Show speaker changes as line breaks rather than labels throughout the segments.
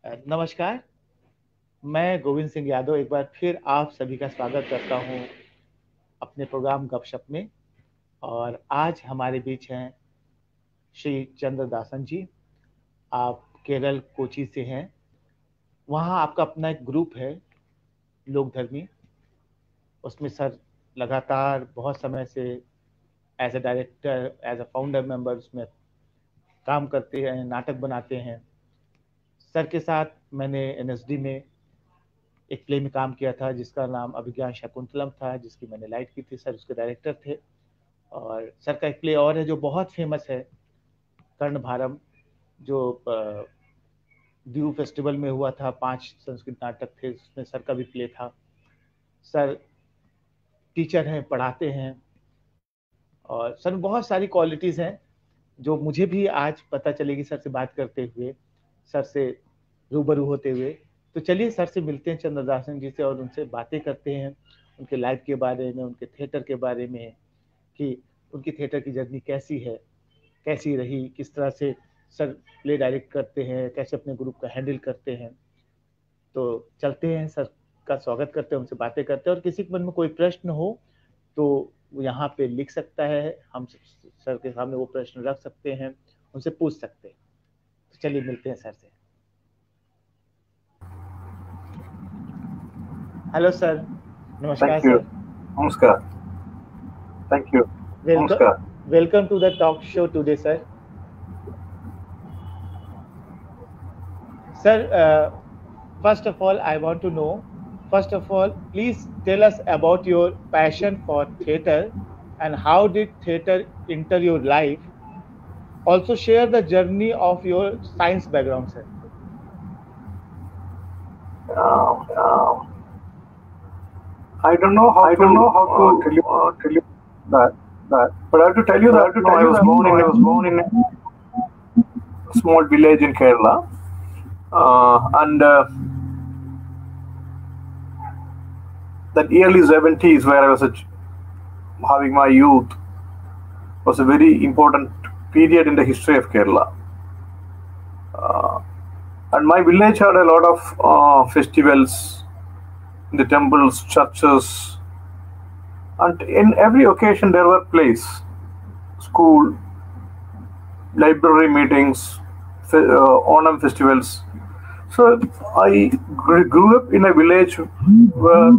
नमस्कार। मैं गोविंद सिंह यादव एक बार फिर आप सभी का स्वागत करता हूं अपने प्रोग्राम गपशप में। और आज हमारे बीच हैं श्री चंद्रदासन जी। आप केरल कोची से हैं। वहां आपका अपना एक ग्रुप है लोकधर्मी। उसमें सर लगातार बहुत समय से as a director, as a founder member उसमें काम करते हैं, नाटक बनाते हैं। सर के साथ मैंने एनएसडी में एक प्ले में काम किया था जिसका नाम अभिज्ञान शकुंतलम था, जिसकी मैंने लाइट की थी। सर उसके डायरेक्टर थे। और सर का एक प्ले और है जो बहुत फेमस है, कर्णभारम, जो दीव फेस्टिवल में हुआ था। 5 संस्कृत नाटक थे, उसमें सर का भी प्ले था। सर टीचर हैं, पढ़ाते हैं, और सर में बहुत सारी क्वालिटीज़ हैं जो मुझे भी आज पता चलेगी सर से बात करते हुए, सर से रूबरू होते हुए। तो चलिए सर से मिलते हैं, चंद्रदासन जी से, और उनसे बातें करते हैं उनके लाइफ के बारे में, उनके थिएटर के बारे में, कि उनकी थिएटर की जर्नी कैसी है, कैसी रही, किस तरह से सर प्ले डायरेक्ट करते हैं, कैसे अपने ग्रुप का हैंडल करते हैं। तो चलते हैं, सर का स्वागत करते हैं, उनसे बातें करते हैं। और किसी के मन में कोई प्रश्न हो तो वो यहाँ पे लिख सकता है, हम सर के सामने वो प्रश्न रख सकते हैं, उनसे पूछ सकते हैं। तो चलिए मिलते हैं सर से। हेलो सर, नमस्कार
Thank you.
Sir.
Namaskar. Thank you. Namaskar.
Welcome to the talk show today sir. Sir, first of all, I want to know, first of all, please tell us about your passion for theatre and how did theatre enter your life. Also share the journey of your science background, sir.
I don't know how to tell you that, but I have to tell you that I was born in a small village in Kerala, and that early 70s where I was having my youth was a very important period in the history of Kerala. And my village had a lot of festivals, the temples, churches, and in every occasion there were plays, school, library meetings, Onam festivals. So I grew up in a village where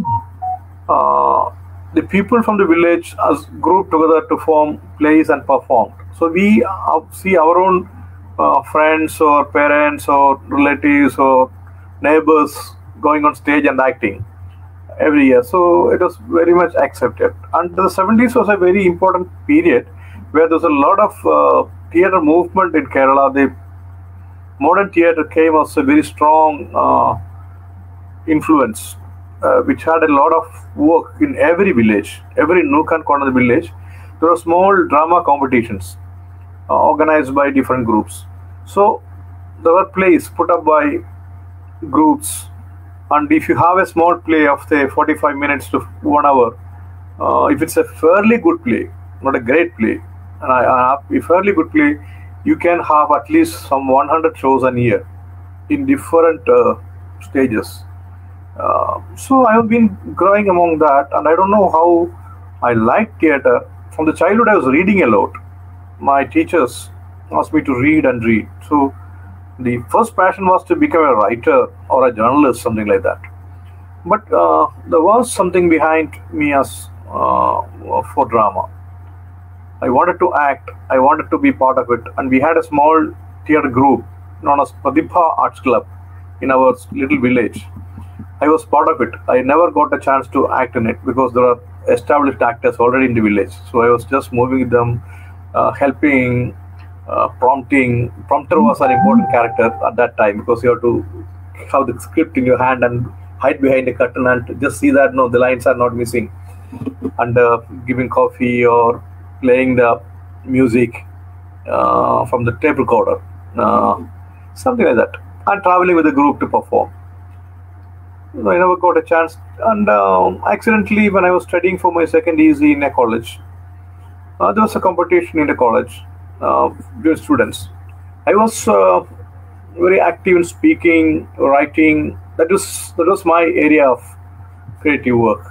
the people from the village as grouped together to form plays and performed. So we see our own friends or parents or relatives or neighbors going on stage and acting every year. So it was very much accepted. And the 70s was a very important period where there was a lot of theatre movement in Kerala. The modern theatre came as a very strong influence, which had a lot of work in every village, every nook and corner of the village. There were small drama competitions organized by different groups. So there were plays put up by groups, and if you have a small play of say 45 minutes to 1 hour, if it's a fairly good play, not a great play, and a fairly good play, you can have at least some 100 shows a year in different stages. So I have been growing among that, and I don't know how I like theatre. From the childhood, I was reading a lot. My teachers asked me to read and read. So the first passion was to become a writer or a journalist, something like that. But there was something behind me as for drama. I wanted to act. I wanted to be part of it, and we had a small theatre group known as Pratibha Arts Club in our little village. I was part of it. I never got a chance to act in it because there are established actors already in the village. So I was just moving with them, helping, prompting. Prompter was an important character at that time because you have to have the script in your hand and hide behind a curtain and just see that no, the lines are not missing, and giving coffee or playing the music from the tape recorder, something like that, and traveling with the group to perform. I never got a chance, and accidentally, when I was studying for my second EC in a college, there was a competition in the college with students. I was very active in speaking, writing. That was my area of creative work.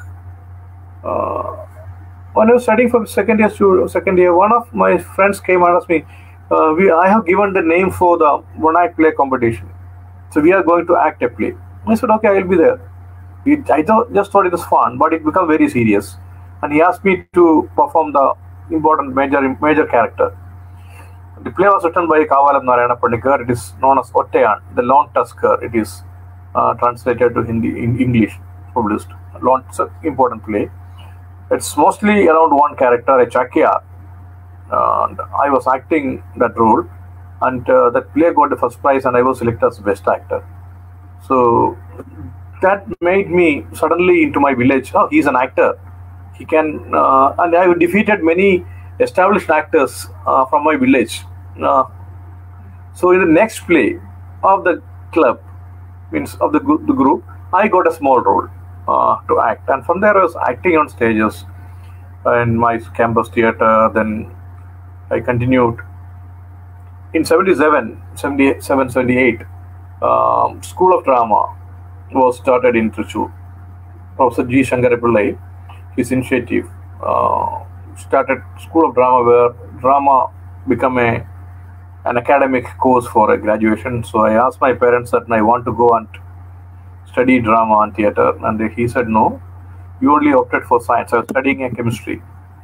When I was studying from second year, one of my friends came and asked me, I have given the name for the one-act play competition. So we are going to act a play. I said, okay, I will be there. Just thought it was fun, but it became very serious. And he asked me to perform the important major character. The play was written by Kavalam Narayana Pandikar. It is known as Ottayan, the Lone Tusker. It is translated to Hindi in English, published. It's an important play. It's mostly around one character, a Chakia, and I was acting that role. And that play got the first prize, and I was selected as best actor. So that made me suddenly into my village. Oh, he's an actor. He can, and I defeated many established actors from my village. So in the next play of the club, means of the group, I got a small role to act, and from there I was acting on stages in my campus theater. Then I continued in 77, 78. School of Drama was started in Trichy. Professor G. Shankarapillai, his initiative, started School of Drama, where drama became an academic course for a graduation. So I asked my parents that I want to go and study drama and theater, and he said no, you only opted for science. I was studying chemistry,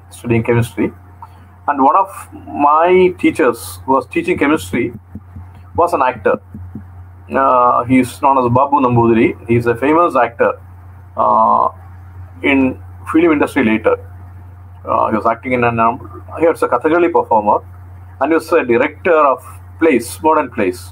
and one of my teachers who was teaching chemistry was an actor. He's known as Babu Nambudiri. He's a famous actor in film industry later. He was acting in he was a Kathakali performer, and he was a director of plays, modern plays.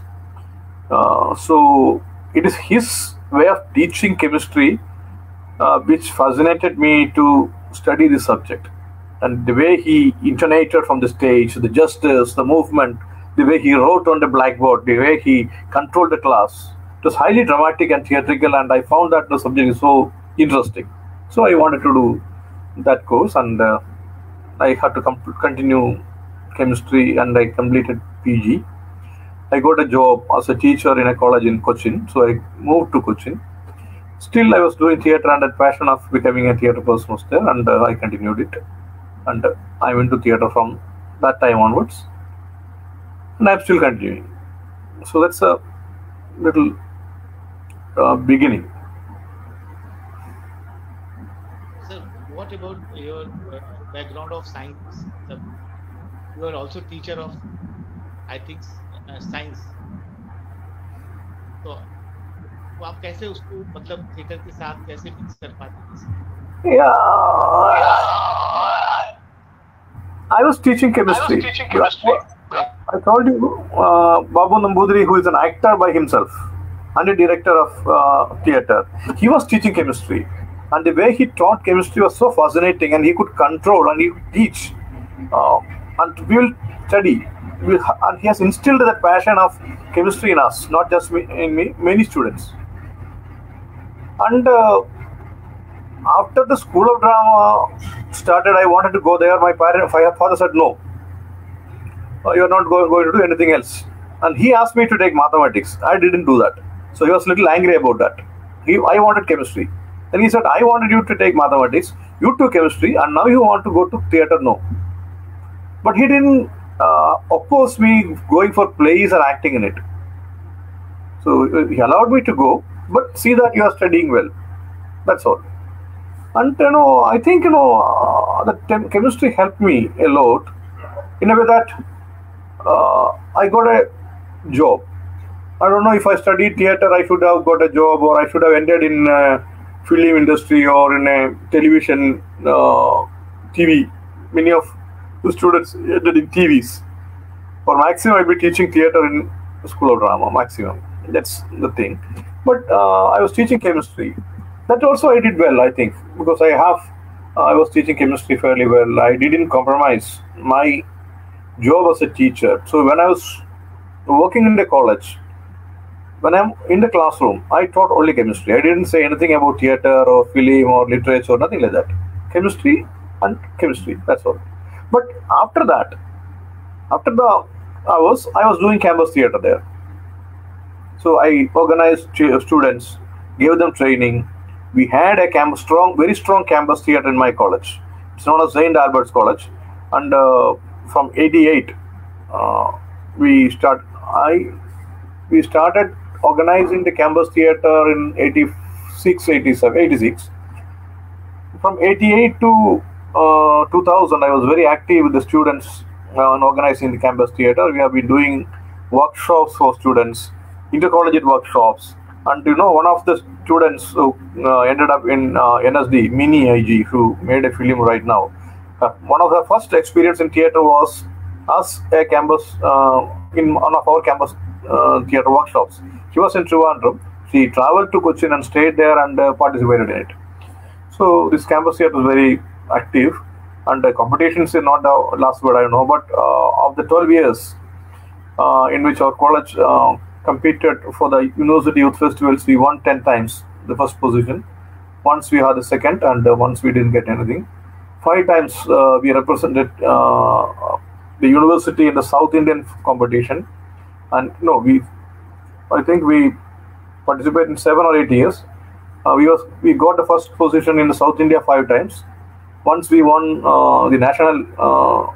So it is his way of teaching chemistry which fascinated me to study this subject. And the way he intonated from the stage, the gestures, the movement, the way he wrote on the blackboard, the way he controlled the class, it was highly dramatic and theatrical, and I found that the subject is so interesting. So I wanted to do that course, and I had to continue chemistry, and I completed PG. I got a job as a teacher in a college in Cochin, so I moved to Cochin. Still, I was doing theatre, and that passion of becoming a theatre person was there, and I continued it. And I went to theatre from that time onwards, and I'm still continuing. So that's a little beginning.
Sir, what about your background of science? You are also teacher of, I think, science. तो आप कैसे उसको मतलब theatre के साथ कैसे mix कर पाते हैं?
I was teaching chemistry. I told you, Babu Nambudiri, who is an actor by himself and a director of theatre, he was teaching chemistry. And the way he taught chemistry was so fascinating, and he could control and he could teach. And we will study. And he has instilled that passion of chemistry in us, not just in me, many students. And after the School of Drama started, I wanted to go there. My father said, no, you're not going to do anything else. And he asked me to take mathematics. I didn't do that. So he was a little angry about that. I wanted chemistry. Then he said, I wanted you to take mathematics. You took chemistry, and now you want to go to theatre? No. But he didn't oppose me going for plays or acting in it. So he allowed me to go, but see that you are studying well. That's all. And I think the chemistry helped me a lot in a way that I got a job. I don't know if I studied theatre, I should have got a job, or I should have ended in film industry or in a television, TV. Many of the students ended in TVs. For maximum, I'll be teaching theatre in School of Drama, maximum. That's the thing. But I was teaching chemistry. That also I did well, I think, because I was teaching chemistry fairly well. I didn't compromise my job as a teacher. So when I was working in the college, when I'm in the classroom, I taught only chemistry. I didn't say anything about theatre or film or literature, nothing like that. Chemistry and chemistry, that's all. But after that, after the hours, I was doing campus theatre there. So I organized students, gave them training. We had a very strong campus theater in my college. It's known as St. Albert's College, and from '88, uh, we start. We started organizing the campus theater in '86, '87, '86. From '88 to 2000, I was very active with the students in organizing the campus theater. We have been doing workshops for students, intercollegiate workshops, and one of the students who ended up in NSD, Mini IG, who made a film right now. One of her first experience in theater was as a campus in one of our campus theater workshops. She was in Trivandrum. She traveled to Cochin and stayed there and participated in it. So this campus theater is very active, and the competitions is not the last word I know. But of the 12 years in which our college competed for the University Youth Festivals, we won 10 times the first position. Once we had the second, and once we didn't get anything. 5 times we represented the university in the South Indian competition, and I think we participated in 7 or 8 years. We got the first position in the South India 5 times. Once we won the national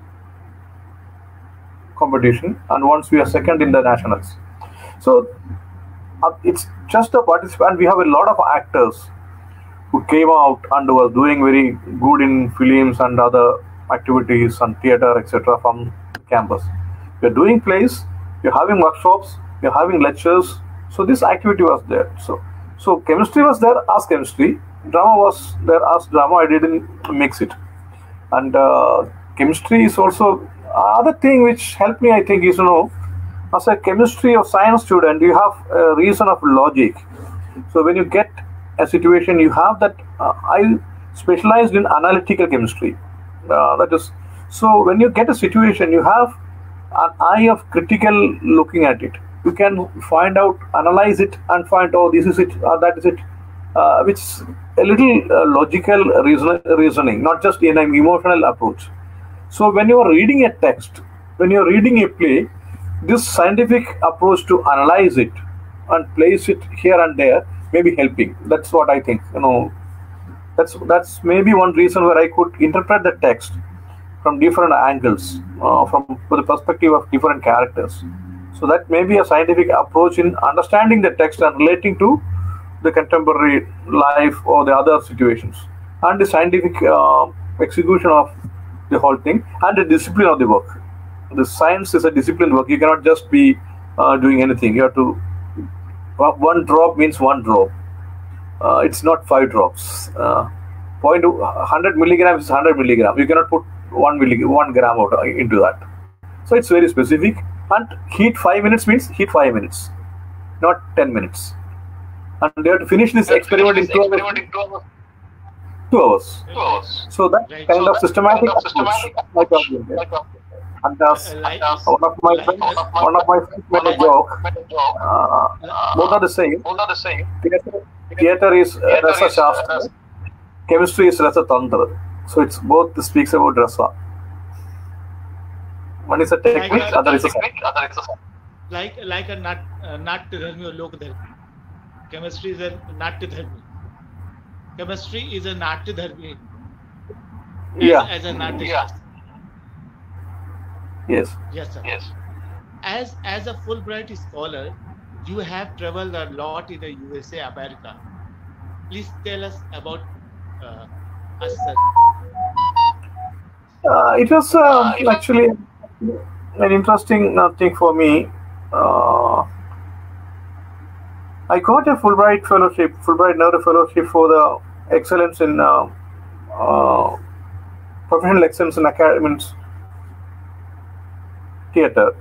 competition, and once we are second in the nationals. So it's just a participant. We have a lot of actors who came out and were doing very good in films and other activities and theater, etc. from campus. We're doing plays, we're having workshops, we're having lectures. So this activity was there. So chemistry was there as chemistry, drama was there as drama. I didn't mix it. And chemistry is also other thing which helped me, I think, is as a chemistry or science student, you have a reason of logic. So when you get a situation, you have that. I specialized in analytical chemistry. That is, so when you get a situation, you have an eye of critical looking at it. You can find out, analyze it, and find, oh, this is it, that is it, which is a little logical reasoning, not just in an emotional approach. So when you are reading a text, when you are reading a play, this scientific approach to analyze it and place it here and there may be helping. That's what I think. That's maybe one reason where I could interpret the text from different angles, from the perspective of different characters. So that may be a scientific approach in understanding the text and relating to the contemporary life or the other situations, and the scientific execution of the whole thing, and the discipline of the work. The science is a disciplined work. You cannot just be doing anything. You have to. One drop means one drop. It's not 5 drops. 100 milligrams is 100 milligrams. You cannot put 1 gram out into that. So it's very specific. And heat 5 minutes means heat 5 minutes, not 10 minutes. And they have to finish this experiment in 2 hours. 2 hours. So that kind of systematic approach. And one of my friends made a joke. Both are the same. Theater is Rasa Shastra. Chemistry is Rasa Tantra. So it's both speaks about Rasa. One is a technique, other is a science.
Like a Natya Dharmi or Lok Dharmi. Chemistry is a Natya Dharmi. Chemistry is a Natya Dharmi. As a Natya Shastra.
Yes.
Yes, sir. Yes. As a Fulbright scholar, you have traveled a lot in the USA, America. Please tell us about us, sir.
It was actually an interesting thing for me. I got a Fulbright Neuro Fellowship for the excellence in professional excellence in academics. Theater.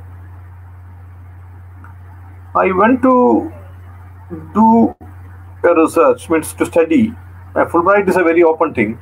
I went to do a research, means to study. Fulbright is a very open thing.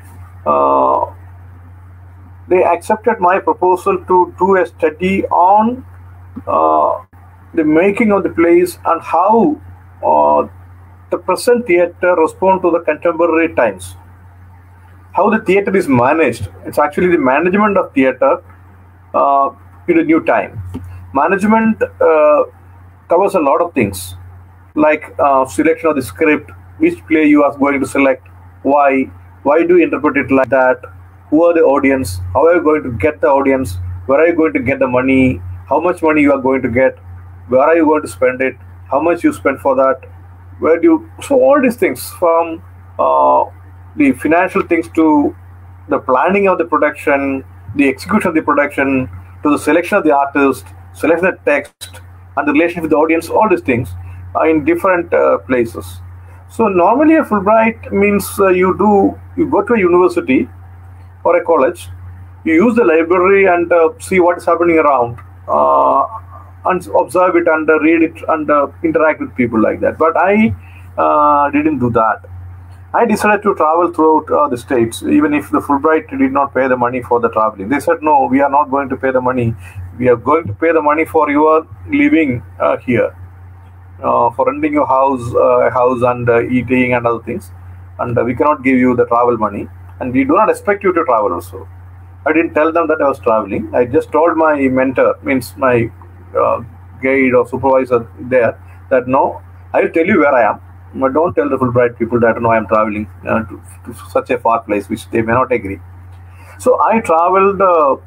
They accepted my proposal to do a study on the making of the plays and how the present theater responds to the contemporary times. How the theater is managed. It's actually the management of theater in a new time. Management covers a lot of things, like selection of the script, which play you are going to select, why do you interpret it like that, who are the audience, how are you going to get the audience, where are you going to get the money, how much money you are going to get, where are you going to spend it, how much you spend for that, where do you, so all these things, from the financial things to the planning of the production, the execution of the production, to the selection of the artist, selection of the text, and the relationship with the audience, all these things are in different places. So normally a Fulbright means you go to a university or a college, you use the library and see what is happening around, and observe it and read it and interact with people like that. But I didn't do that. I decided to travel throughout the states, even if the Fulbright did not pay the money for the traveling. They said, no, we are not going to pay the money. We are going to pay the money for your living here, for renting your house and eating and other things. And we cannot give you the travel money. And we do not expect you to travel also. I didn't tell them that I was traveling. I just told my mentor, means my guide or supervisor there, that no, I will tell you where I am. But don't tell the Fulbright people that no, I am traveling to such a far place, which they may not agree. So I traveled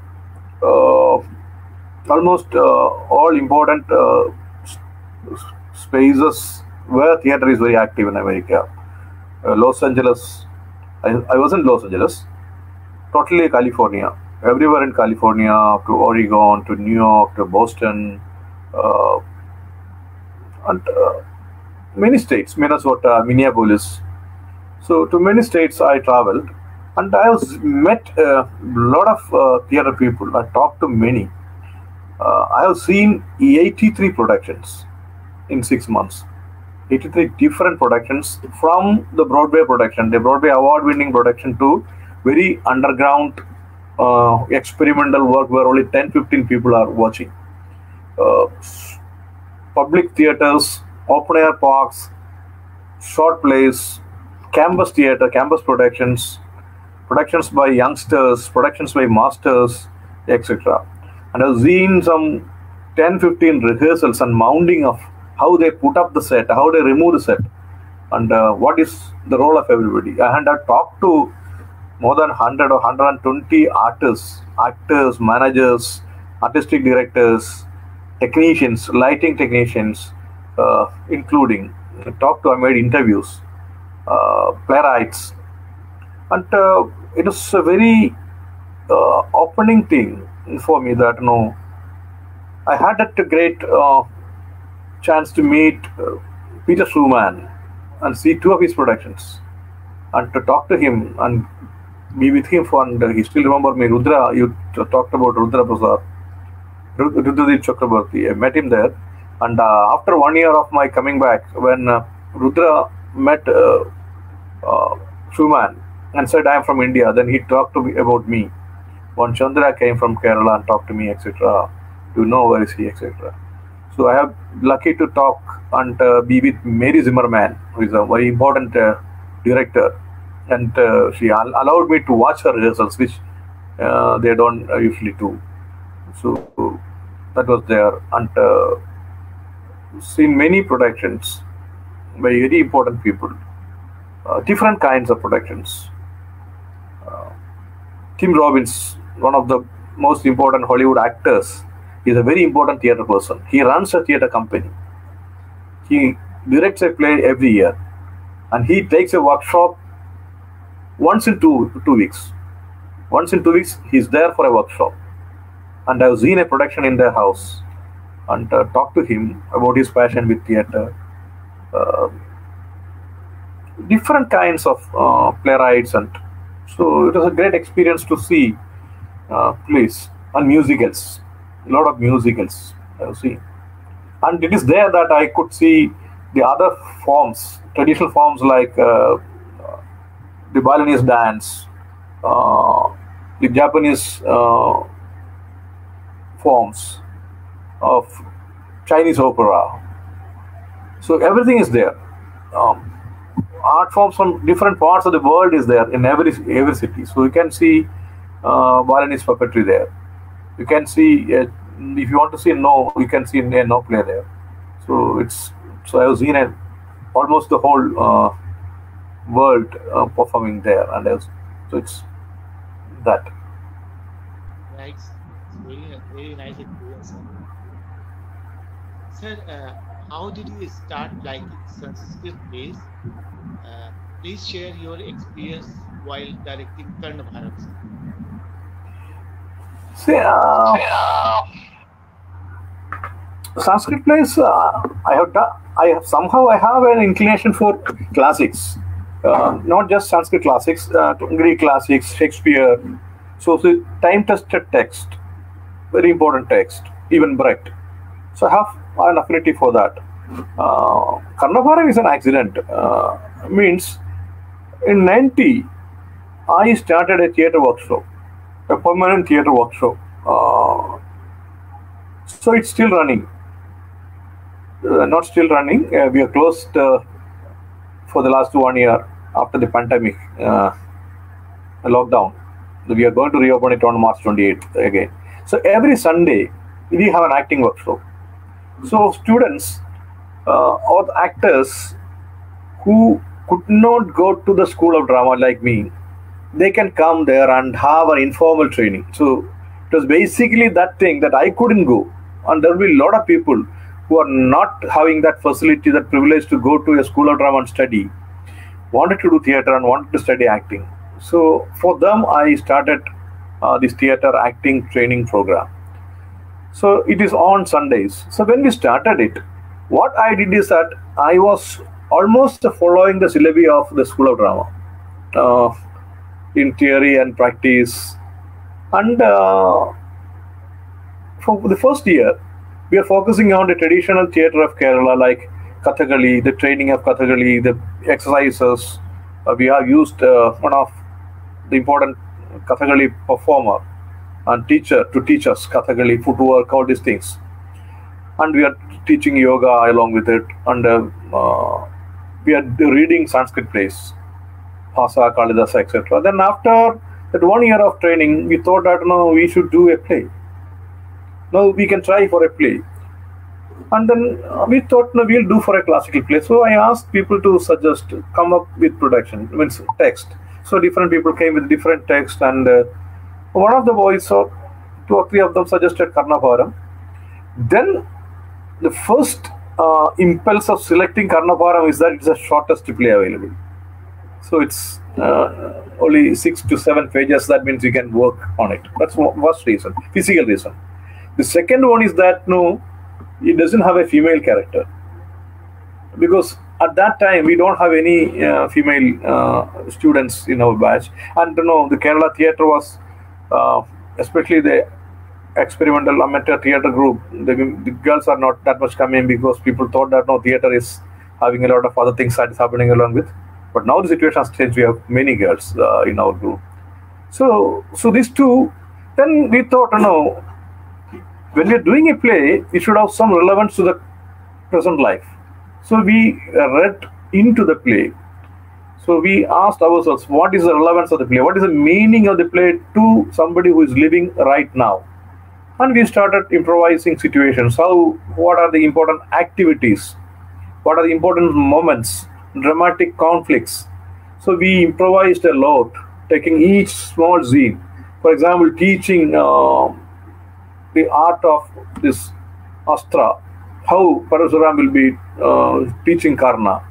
almost all important spaces where theater is very active in America. Los Angeles, I was in Los Angeles, totally California, everywhere in California, to Oregon, to New York, to Boston, and many states, Minnesota, Minneapolis. So to many states I traveled, and I met a lot of theater people. I talked to many. I have seen 83 productions in 6 months. 83 different productions, from the Broadway production, the Broadway award-winning production, to very underground experimental work where only 10-15 people are watching. Public theaters, open-air parks, short plays, campus theater, campus productions, productions by youngsters, productions by masters, etc. And I've seen some 10-15 rehearsals and mounting of how they put up the set, how they remove the set, and what is the role of everybody. And I've talked to more than 100 or 120 artists, actors, managers, artistic directors, technicians, lighting technicians, including. I made interviews, playwrights, and it was a very opening thing for me that I had that great chance to meet Peter Schumann and see 2 of his productions, and to talk to him and be with him for, and he still remember me. Rudra, you talked about Rudra Prasad, Rudradeep Chakrabarti. I met him there, and after 1 year of my coming back, when Rudra met Schumann and said, I am from India, then he talked to me about me. When Chandra came from Kerala and talked to me, etc., to know where is he, etc. So I have lucky to talk and be with Mary Zimmerman, who is a very important director, and she allowed me to watch her rehearsals, which they don't usually do. So that was there, and seen many productions by very important people, different kinds of productions. Tim Robbins, one of the most important Hollywood actors, is a very important theater person. He runs a theater company. He directs a play every year, and he takes a workshop once in two weeks. Once in 2 weeks, he's there for a workshop. And I've seen a production in their house and talked to him about his passion with theater. Different kinds of playwrights, and so it was a great experience to see plays and musicals. A lot of musicals I've seen, and it is there that I could see the other forms, traditional forms like the Balinese dance, the Japanese forms of Chinese opera. So everything is there. Art forms from different parts of the world is there in every city. So you can see Balinese puppetry there. You can see, if you want to see No, you can see a No play there. So I have seen almost the whole world performing there, and so it's that.
Nice. It's very nice experience, sir. Sir, how did you start liking Sanskrit plays? Uh, Please share your experience while directing Karna Bharat, sir.
See, Sanskrit plays. I have an inclination for classics, not just Sanskrit classics, Greek classics, Shakespeare. So the time-tested text, very important text, even Brecht. So I have an affinity for that. Karnabharam is an accident. Means in 90, I started a theatre workshop, a permanent theatre workshop. So it's still running. Not still running. We are closed for the last 1 year after the pandemic lockdown. We are going to reopen it on March 28th again. So every Sunday we have an acting workshop. So students or the actors who could not go to the school of drama like me, they can come there and have an informal training. So it was basically that thing that I couldn't go, and there will be a lot of people who are not having that facility, that privilege to go to a school of drama and study, wanted to do theater and wanted to study acting. So for them, I started this theater acting training program. So it is on Sundays. So when we started it, what I did is that I was almost following the syllabi of the School of Drama in theory and practice. And for the first year, we are focusing on the traditional theatre of Kerala, like Kathakali, the training of Kathakali, the exercises. We have used one of the important Kathakali performer and teacher to teach us Kathakali, footwork, all these things. And we are teaching yoga along with it. And we are reading Sanskrit plays, Bhasa, Kalidasa, etc. Then after that 1 year of training, we thought that no, we should do a play. Now we can try for a play. And then we thought, no, we'll do for a classical play. So I asked people to suggest, come up with production, means text. So different people came with different text, and one of the boys, so 2 or 3 of them suggested Karnabharam. Then the first impulse of selecting Karnabharam is that it's the shortest play available. So it's only 6 to 7 pages. That means you can work on it. That's first reason, physical reason. The second one is that no, it doesn't have a female character, because at that time we don't have any female students in our batch. And the Kerala theatre was, especially the experimental amateur theatre group, the girls are not that much coming, because people thought that no, theatre is having a lot of other things that is happening along with. But now the situation has changed. We have many girls in our group. So these two, then we thought, no, when we are doing a play, it should have some relevance to the present life. So we read into the play. So we asked ourselves, what is the relevance of the play? What is the meaning of the play to somebody who is living right now? And we started improvising situations. What are the important activities? What are the important moments? Dramatic conflicts. So we improvised a lot, taking each small scene. For example, teaching the art of this Astra, how Parasuram will be teaching Karna.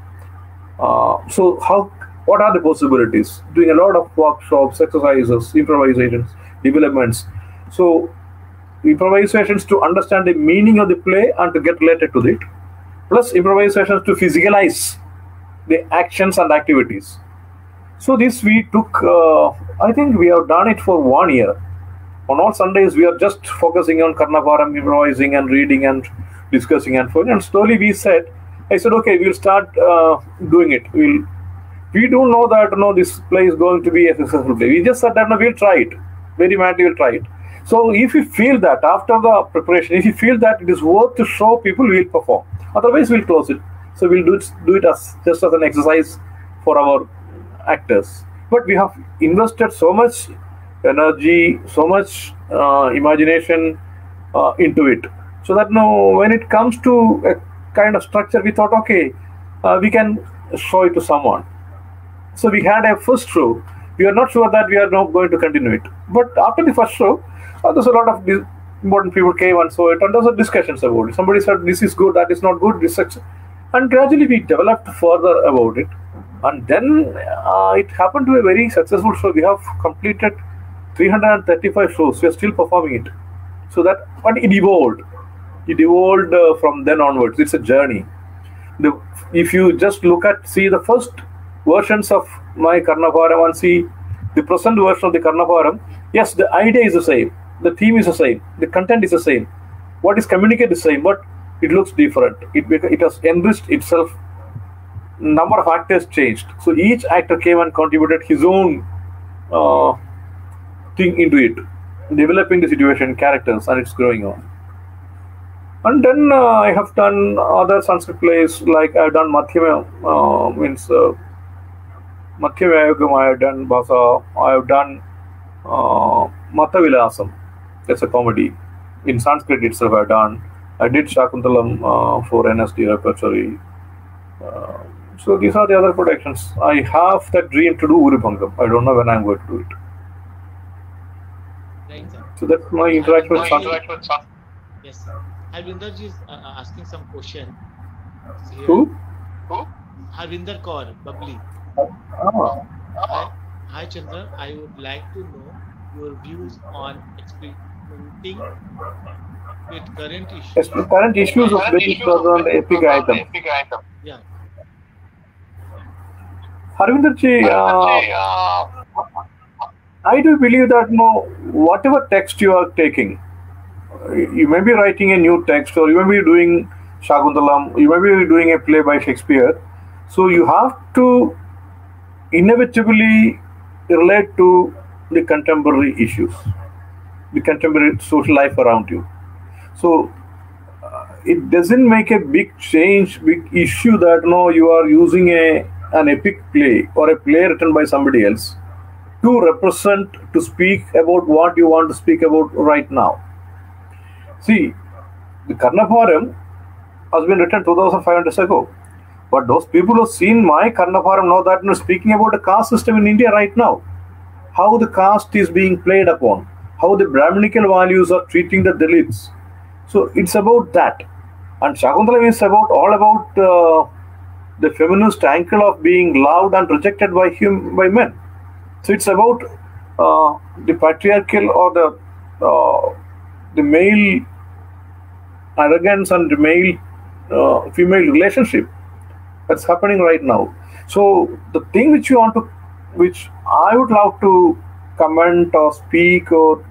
What are the possibilities? Doing a lot of workshops, exercises, improvisations, developments. So improvisations to understand the meaning of the play and to get related to it, plus improvisations to physicalize the actions and activities. So this we took, I think we have done it for 1 year. On all Sundays, we are just focusing on Karnabharam, improvising and reading and discussing and slowly I said, okay, we'll start doing it. We don't know that this play is going to be a successful play. We just said that we'll try it. Very madly, we'll try it. So if you feel that after the preparation, if you feel that it is worth to show people, we'll perform. Otherwise, we'll close it. So we'll do it just as an exercise for our actors. But we have invested so much energy, so much imagination into it, so that when it comes to kind of structure, we thought, okay, we can show it to someone. So we had a first show. We are not sure that we are not going to continue it. But after the first show, there's a lot of important people came and saw it, and there was discussions about it. Somebody said this is good, that is not good, this such. And gradually we developed further about it. And then it happened to be a very successful show. We have completed 335 shows. We are still performing it. So that, but it evolved. It evolved from then onwards. It's a journey. If you just see the first versions of my Karnapharam and see the present version of the Karnapharam, yes, the idea is the same, the theme is the same, the content is the same, what is communicated is the same, but it looks different. It has enriched itself. Number of actors changed, so each actor came and contributed his own thing into it, developing the situation, characters, and it's growing on. And then I have done other Sanskrit plays, like I've done Madhyama, Madhyama Yogam, I have done Bhasa, I have done Matavilasam, that's a comedy. In Sanskrit itself I did Shakuntalam for NSD repertory. So these are the other productions. I have that dream to do Urubangam. I don't know when I'm going to do it.
Right, sir.
So that's my interaction with Sanskrit.
Yes, sir. Harvinder ji is asking some question.
Who?
Harvinder Kaur, Bubbly. Hi Chandra, I would like to know your views on experimenting with current issues.
Current issues of British on the epic item.
Yeah.
Harvinder ji, I do believe that whatever text you are taking, you may be writing a new text, or you may be doing Shakuntalam, you may be doing a play by Shakespeare. So you have to inevitably relate to the contemporary issues, the contemporary social life around you. So it doesn't make a big change, big issue that you are using an epic play or a play written by somebody else to represent, to speak about what you want to speak about right now. See, the Karnapharam has been written 2,500 years ago. But those people who have seen my Karnapharam know that speaking about the caste system in India right now, how the caste is being played upon, how the Brahminical values are treating the Dalits. So it's about that. And Shakuntalam is all about the feminist angle of being loved and rejected by men. So it's about the patriarchal or the male arrogance and the male female relationship that's happening right now. So the thing which I would love to comment or speak or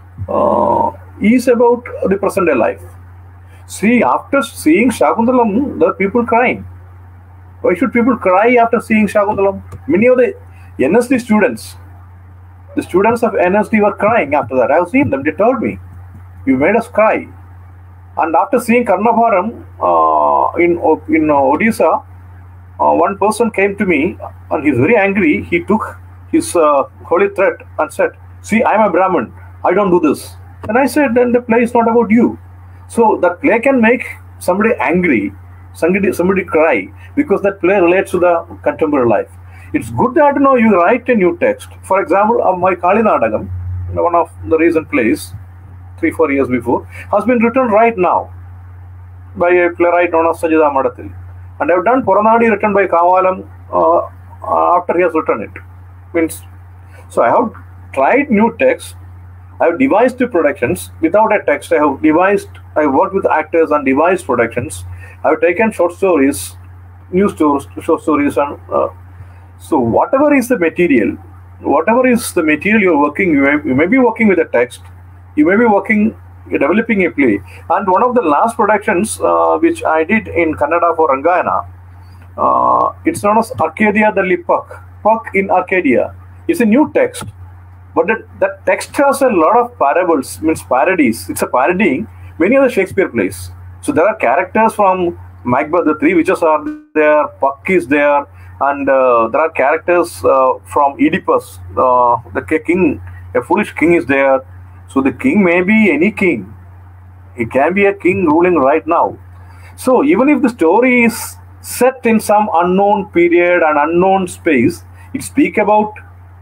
is about the present day life. See, after seeing Shakuntalam, there are people crying. Why should people cry after seeing Shakuntalam? Many of the NSD students, the students of NSD were crying after that. I have seen them. They told me, "You made us cry." And after seeing Karnapharam in Odisha, one person came to me and he's very angry. He took his holy thread and said, "See, I'm a Brahmin. I don't do this." And I said, "Then the play is not about you." So that play can make somebody angry, somebody cry, because that play relates to the contemporary life. It's good that you write a new text. For example, my Kali Nadagam, one of the recent plays, 3-4 years before, has been written right now by a playwright known as Sajida Madathil. And I've done Puranadi written by Kavalam after he has written it. So I have tried new texts. I have devised the productions without a text. I worked with actors and devised productions. I have taken short stories, short stories, and so whatever is the material you're working, you may be working with a text, you may be developing a play. And one of the last productions which I did in Kannada for Rangayana, it's known as Arcadia the Puck in Arcadia. It's a new text, but that text has a lot of parables, means parodies. It's a parodying many of the Shakespeare plays. So there are characters from Macbeth, the three witches are there, Puck is there, and there are characters from Oedipus, the king, a foolish king is there. So the king may be any king. He can be a king ruling right now. So even if the story is set in some unknown period and unknown space, it speaks about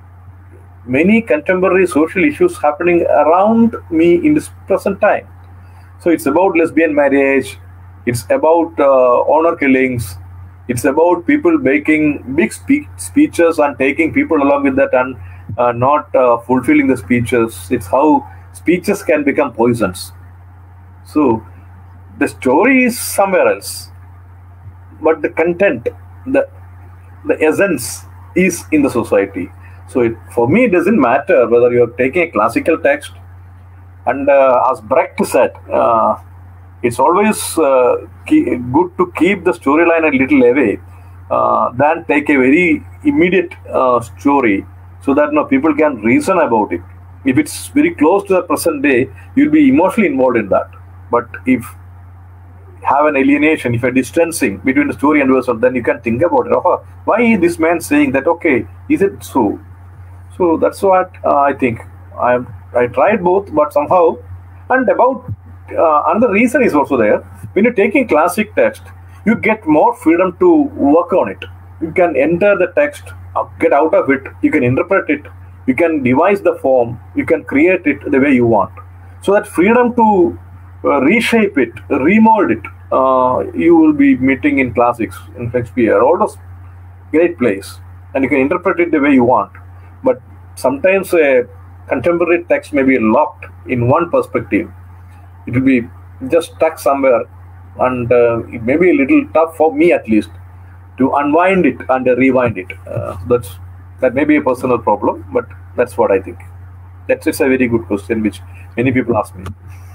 many contemporary social issues happening around me in this present time. So it's about lesbian marriage, it's about honor killings, it's about people making big speeches and taking people along with that and not fulfilling the speeches. It's how speeches can become poisons. So the story is somewhere else, but the content, the essence is in the society. So for me, it doesn't matter whether you're taking a classical text, and as Brecht said, it's always good to keep the storyline a little away than take a very immediate story, so that people can reason about it. If it's very close to the present day, you'll be emotionally involved in that. But if have an alienation, if a distancing between the story and verse, then you can think about it. Oh, why is this man saying that? Okay, is it so? So that's what I think. I tried both, but somehow, and about another reason is also there. When you're taking classic text, you get more freedom to work on it. You can enter the text, get out of it, you can interpret it, you can devise the form, you can create it the way you want. So that freedom to reshape it, remold it, you will be meeting in classics, in Shakespeare, all those great plays, and you can interpret it the way you want. But sometimes a contemporary text may be locked in one perspective. It will be just stuck somewhere, and it may be a little tough for me, at least, to unwind it and rewind it. That may be a personal problem, but that's what I think. It's a very good question, which many people ask me.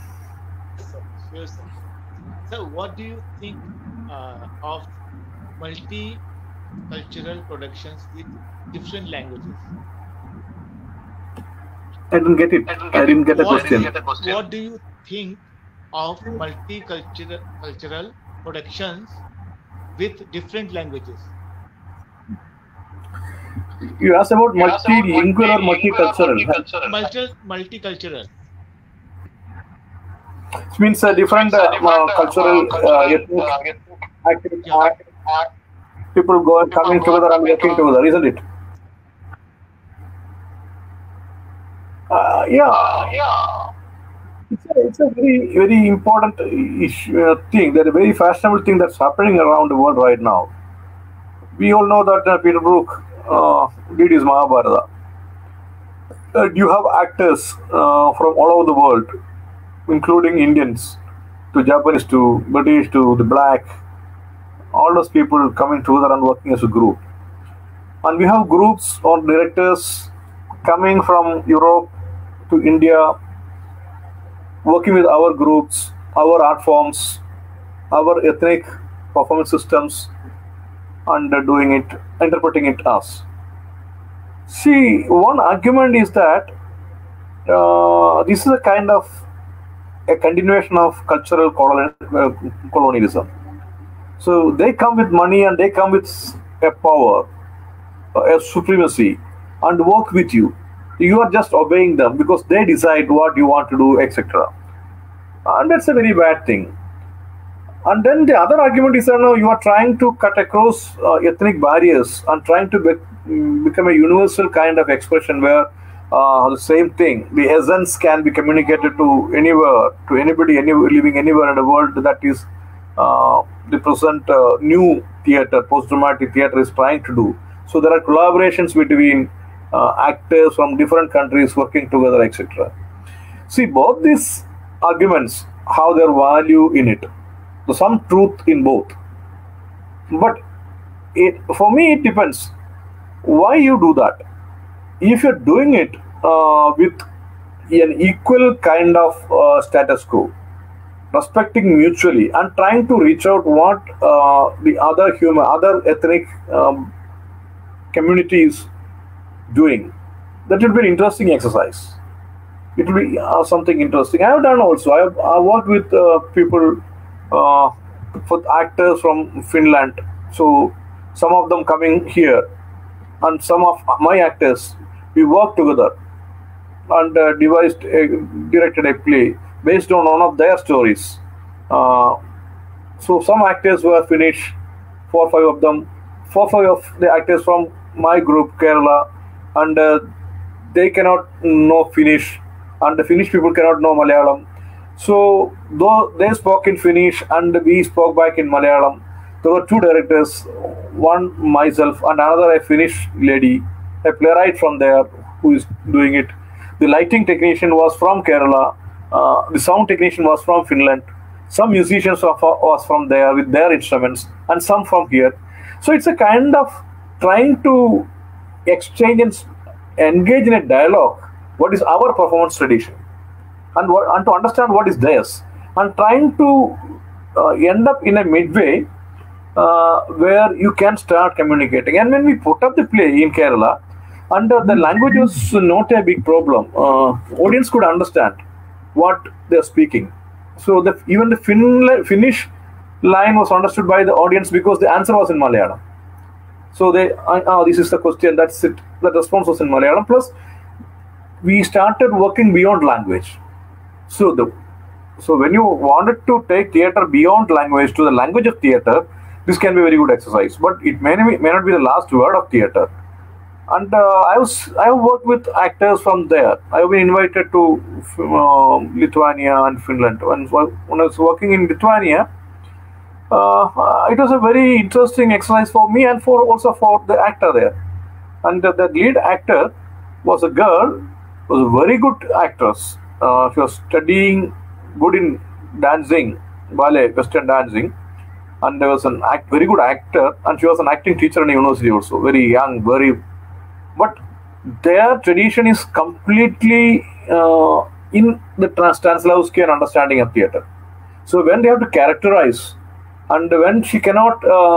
Sure, sir. So, what do you think of multicultural productions with different languages?
I didn't get it. I didn't get the question.
What do you think of multicultural productions with different languages?
You asked about multilingual or multicultural?
Multicultural.
It means different cultural people coming together and working together, isn't it? Yeah. It's a very, very important thing. That a very fashionable thing that's happening around the world right now. We all know that Peter Brook did his Mahabharata. You have actors from all over the world, including Indians, to Japanese, to British, to the black, all those people coming together and working as a group. And we have groups or directors coming from Europe to India, working with our groups, our art forms, our ethnic performance systems, and doing it, interpreting it as. See, one argument is that this is a kind of a continuation of cultural colonialism. So they come with money and they come with a power, a supremacy, and work with you. You are just obeying them because they decide what you want to do, etc. And that's a very bad thing. And then the other argument is that no, you are trying to cut across ethnic barriers and trying to become a universal kind of expression where the same thing, the essence can be communicated to anywhere, to anybody, living anywhere in the world. That is the present new theater, post-dramatic theater is trying to do. So there are collaborations between actors from different countries working together, etc. See, both these arguments have their value in it. So some truth in both. But for me, it depends why you do that. If you're doing it with an equal kind of status quo, respecting mutually and trying to reach out what the other ethnic communities doing, that will be an interesting exercise. It will be something interesting. I have done also. I worked with people, for actors from Finland. So some of them coming here, and some of my actors, we worked together and directed a play based on one of their stories. So some actors were Finnish, 4 5 of them, 4 5 of the actors from my group Kerala, and they cannot know Finnish, and the Finnish people cannot know Malayalam. So though they spoke in Finnish and we spoke back in Malayalam, there were two directors, one myself and another a Finnish lady, a playwright from there who is doing it. The lighting technician was from Kerala, the sound technician was from Finland, some musicians was from there with their instruments, and some from here. So it's a kind of trying to exchange and engage in a dialogue. What is our performance tradition, and to understand what is theirs, and trying to end up in a midway where you can start communicating. And when we put up the play in Kerala, and the language was not a big problem, audience could understand what they are speaking. So even the Finnish line was understood by the audience because the answer was in Malayalam. So this is the question, that's it. The response was in Malayalam. Plus, we started working beyond language. So when you wanted to take theater beyond language to the language of theater, this can be a very good exercise. But it may not be the last word of theater. And I have worked with actors from there. I have been invited to Lithuania and Finland. And when I was working in Lithuania, it was a very interesting exercise for me and also for the actor there. And the lead actor was a girl, was a very good actress. She was studying good in dancing, ballet, Western dancing, and there was very good actor, and she was an acting teacher in university also. Very young, but their tradition is completely in the Stanislavskian understanding of theater. So when they have to characterize, and when she cannot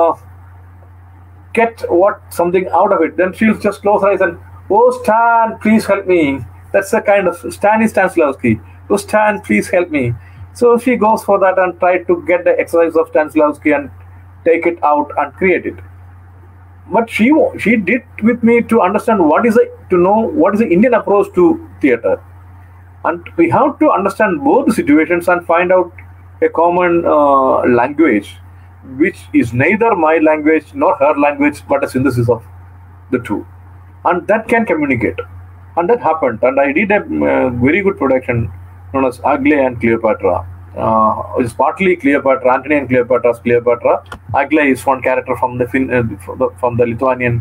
get something out of it, then she'll just close her eyes and, "Oh Stan, please help me." That's the kind of Stan is Stanislavski. "Oh Stan, please help me." So she goes for that and try to get the exercise of Stanislavski and take it out and create it. But she did with me to understand what is the Indian approach to theater, and we have to understand both the situations and find out a common language, which is neither my language nor her language, but a synthesis of the two, and that can communicate. And that happened, and I did a very good production known as Aglae and Cleopatra. It's partly Cleopatra, Antony and Cleopatra's Cleopatra. Aglae is one character from the Lithuanian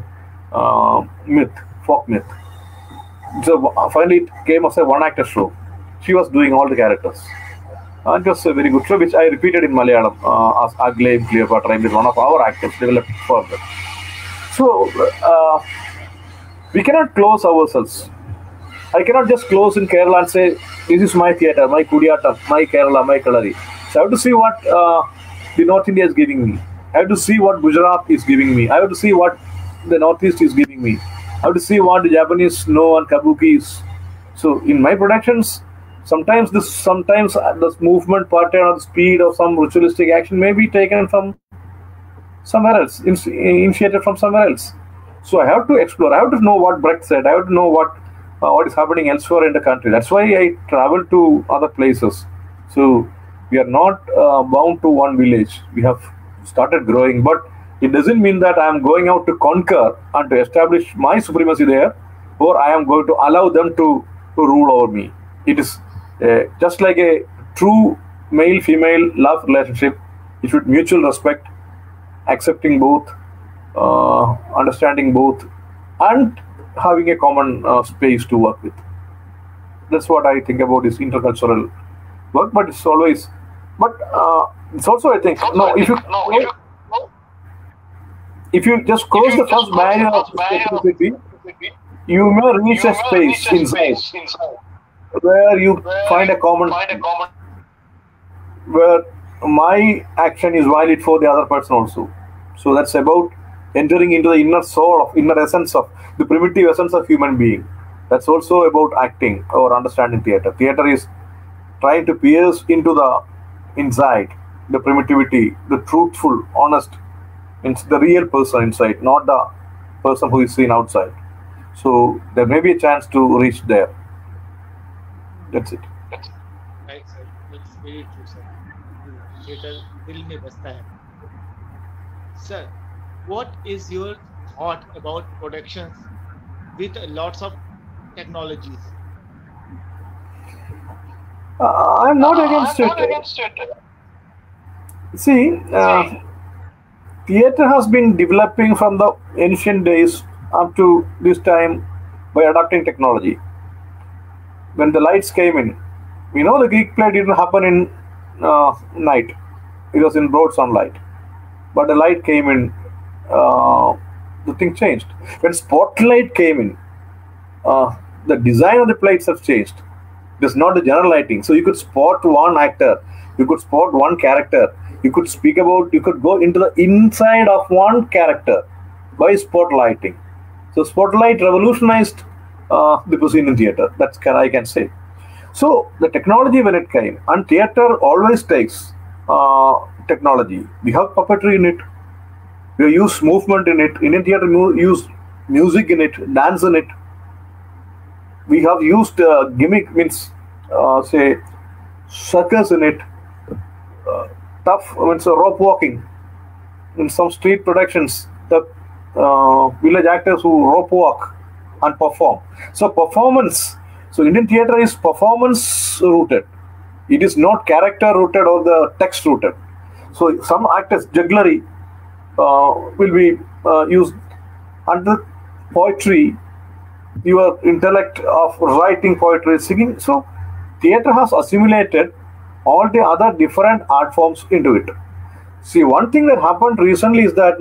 folk myth. So finally, it came as a one-actor show. She was doing all the characters. And it was a very good show, which I repeated in Malayalam as Aglae and Cleopatra, with one of our actors developed further. So we cannot close ourselves. I cannot just close in Kerala and say, "This is my theatre, my Kudiyatam, my Kerala, my Kalari." So I have to see what the North India is giving me. I have to see what Gujarat is giving me. I have to see what the Northeast is giving me. I have to see what the Japanese know and Kabuki is. So in my productions, sometimes this movement pattern or the speed of some ritualistic action may be taken from somewhere else, initiated from somewhere else. So I have to explore. I have to know what Brecht said. I have to know what is happening elsewhere in the country. That's why I travel to other places. So we are not bound to one village. We have started growing, but it doesn't mean that I am going out to conquer and to establish my supremacy there, or I am going to allow them to rule over me. It is just like a true male-female love relationship. It should mutual respect, accepting both, understanding both, and having a common space to work with. That's what I think about this intercultural work. But it's also, I think, if you just close the first barrier of specificity, you may reach a space inside where you find a common, where my action is valid for the other person also. So that's about entering into the inner soul, inner essence of the primitive essence of human being. That's also about acting or understanding theater. Theater is trying to pierce into the inside, the primitivity, the truthful, honest, the real person inside, not the person who is seen outside. So there may be a chance to reach there. That's it.
Right, sir. That's very true, sir.
Theatre दिल में बसता है। Sir, what is your thought about productions with lots of technologies?
I'm not against it. See, theatre has been developing from the ancient days up to this time by adapting technology. When the lights came in, the Greek play didn't happen in night; it was in broad sunlight. But the light came in, the thing changed. When spotlight came in, the design of the play itself changed. It was not the general lighting. So you could spot one actor, you could spot one character, you could go into the inside of one character by spotlighting. So spotlight revolutionized the cuisine in theater. I can say. So the technology when it came, and theater always takes technology. We have puppetry in it. We use movement in it. Indian theater use music in it, dance in it. We have used gimmick, means say circus in it. Tough means rope walking. In some street productions, the village actors who rope walk and perform. So performance. So Indian theater is performance rooted. It is not character rooted or the text rooted. So some actors jugglery will be used under poetry. Your intellect of writing poetry, singing. So theater has assimilated all the other different art forms into it. See, one thing that happened recently is that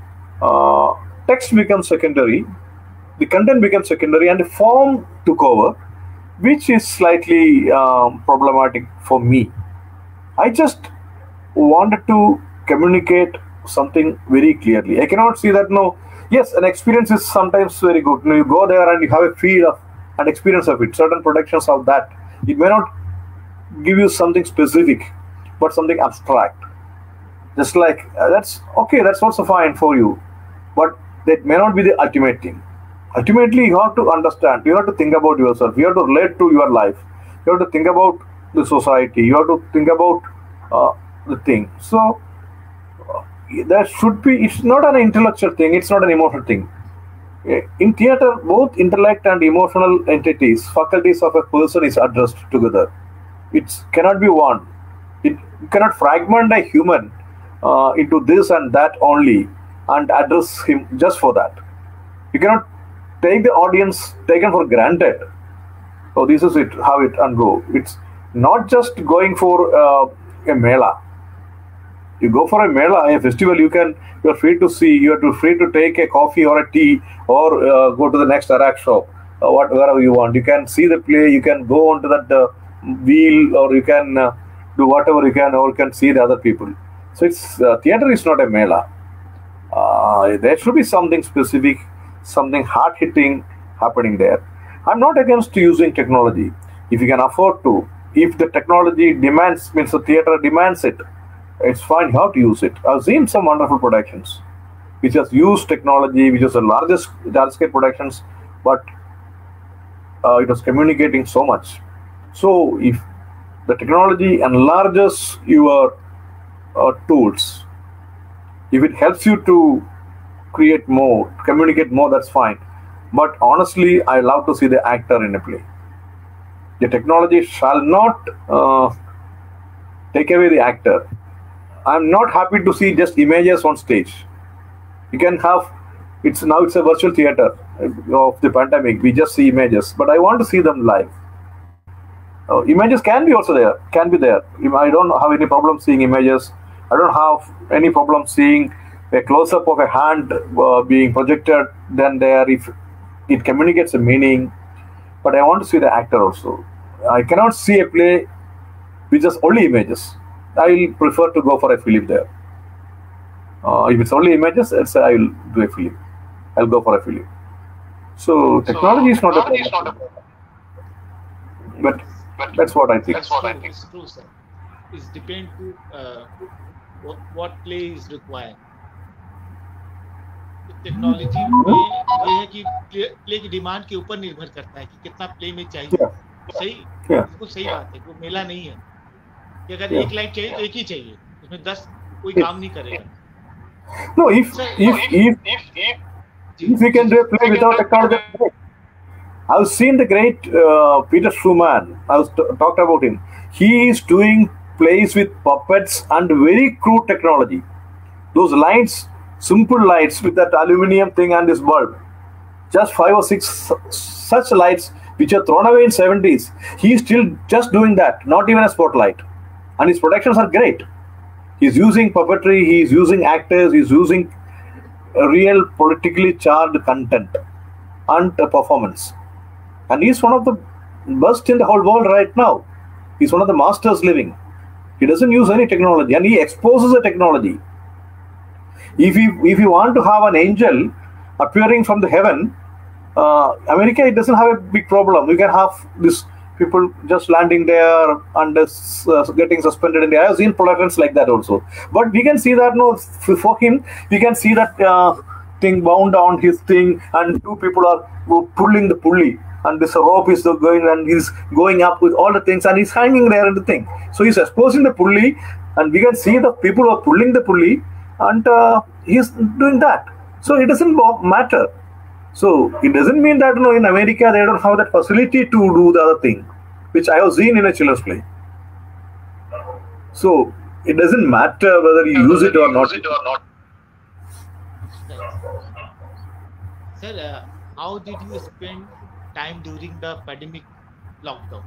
text becomes secondary, the content becomes secondary, and the form took over, which is slightly problematic for me. I just wanted to communicate something very clearly. I cannot see that yes, an experience is sometimes very good. You go there and you have a feel of an experience of it. Certain productions of that. It may not give you something specific, but something abstract. Just like that's okay, that's also fine for you, but that may not be the ultimate thing. Ultimately, you have to understand, you have to think about yourself, you have to relate to your life, you have to think about the society, you have to think about the thing. So there should be, it's not an intellectual thing, it's not an emotional thing. In theater, both intellect and emotional entities, faculties of a person is addressed together. It cannot be one. It cannot fragment a human into this and that only and address him just for that. You cannot take the audience taken for granted. Oh, this is it, have it and go. It's not just going for a mela. You go for a mela, a festival, you're free to see, you're free to take a coffee or a tea or go to the next Arak shop, wherever you want. You can see the play, you can go onto that wheel, or you can do whatever you can, or you can see the other people. So it's theater is not a mela. There should be something specific, something hard-hitting happening there. I'm not against using technology. If you can afford to, if the technology demands, means the theater demands it, it's fine, you have to use it. I've seen some wonderful productions which has used technology, which is the largest scale productions, but it was communicating so much. So if the technology enlarges your tools, if it helps you to create more, communicate more, that's fine. But honestly, I love to see the actor in a play. The technology shall not take away the actor. I'm not happy to see just images on stage. You can have, it's a virtual theater of the pandemic. We just see images, but I want to see them live. Images can be also there, can be there. I don't have any problem seeing images. I don't have any problem seeing a close-up of a hand being projected then there if it communicates a meaning. But I want to see the actor also. I cannot see a play with just only images. I will prefer to go for a film there. If it's only images, I will do a film. I'll go for a film. So technology is not a problem. But that's what I think.
It's true, sir. It depends to what play is required. Technology ये है कि play की demand के ऊपर निर्भर करता है कि कितना प्ले में चाहिए. सही, बिल्कुल सही बात है. वो मेला नहीं है कि अगर एक लाइन चाहिए तो एक ही चाहिए, उसमें 10 कोई काम नहीं करेगा.
No, if
Sir,
we can play without technology, I've seen the great Peter Schumann. I was talked about him. He is doing plays with puppets and very crude technology. Those lights, simple lights with that aluminium thing and this bulb, just 5 or 6 such lights which are thrown away in 70s. He's still just doing that, not even a spotlight, and his productions are great. He's using puppetry, he's using actors, he's using real politically charged content and performance. And he's one of the best in the whole world right now. He's one of the masters living. He doesn't use any technology and he exposes the technology. If you want to have an angel appearing from the heaven, America, it doesn't have a big problem. You can have this people just landing there and getting suspended in the air. I've seen productions like that also. But we can see that for him, we can see that thing bound on his thing, and 2 people are pulling the pulley, and this rope is going, and he's going up with all the things, and he's hanging there in the thing. So he's exposing the pulley, and we can see the people who are pulling the pulley, and he's doing that. So it doesn't matter. So it doesn't mean that in America they don't have that facility to do the other thing, which I have seen in a children's play. So it doesn't matter whether you use it or not.
Sir, how did you spend time during the pandemic lockdown?